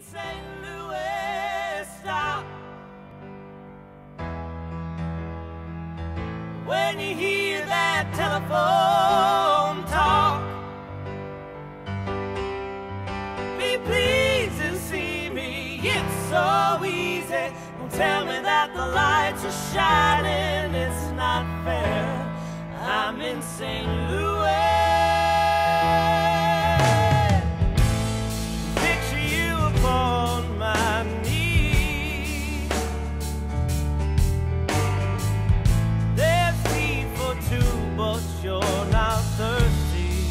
St. Louis, stop. When you hear that telephone talk, be pleased and see me, it's so easy. Don't tell me that the lights are shining, it's not fair. I'm in St. Louis. Picture you upon my knees. There's feed for two, but you're not thirsty.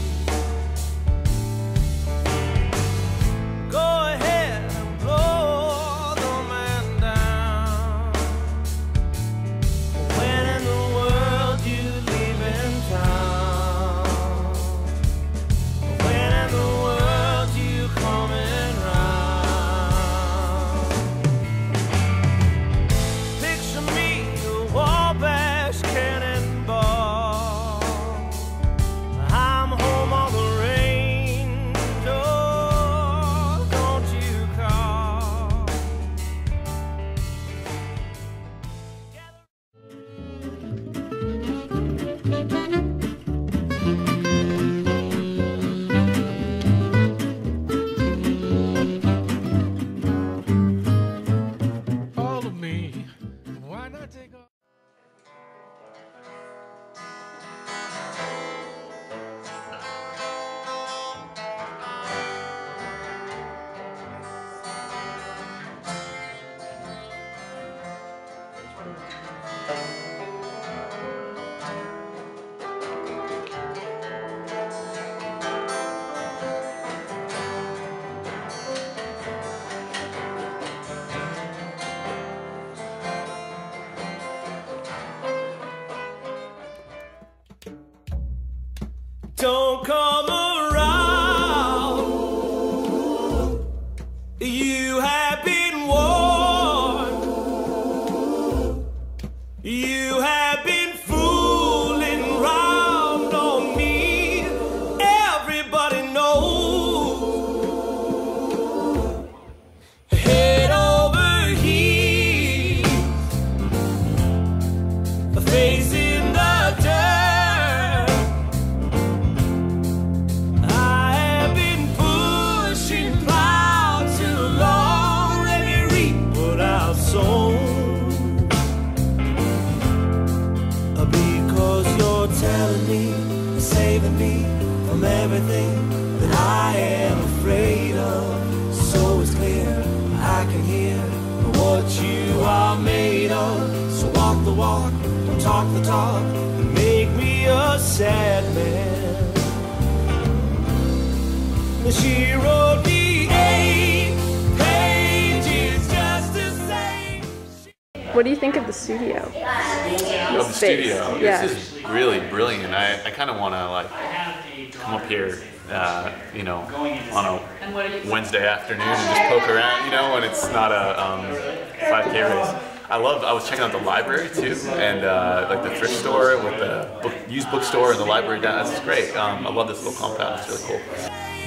Go ahead and blow the man down. When in the world you leave in town? When in the world you coming round? Picture me a Wabash cannonball. I'm home on the range, oh, don't you call. All of me, why not take off? Don't come around. You have been warned. You have been fooling round on me. Everybody knows. Head over heels, face in the dirt. Because you're telling me, saving me from everything that I am afraid of. So it's clear I can hear what you are made of. So walk the walk, don't talk the talk, and make me a sad man. She wrote me 8 pages just to say. What do you think of the studio? Of the studio. Yeah. This is really brilliant. I kind of want to like come up here, you know, on a Wednesday afternoon and just poke around, you know, when it's not a 5K race. I was checking out the library too, and like the thrift store with the used bookstore and the library down. That's great. I love this little compound. It's really cool.